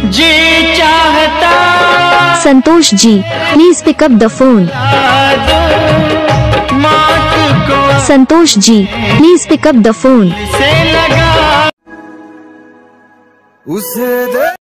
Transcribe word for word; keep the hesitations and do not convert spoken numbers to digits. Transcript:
जी चाहता Santosh ji, please pick up the phone. Santosh ji, please pick up the phone. से लगा उसे दे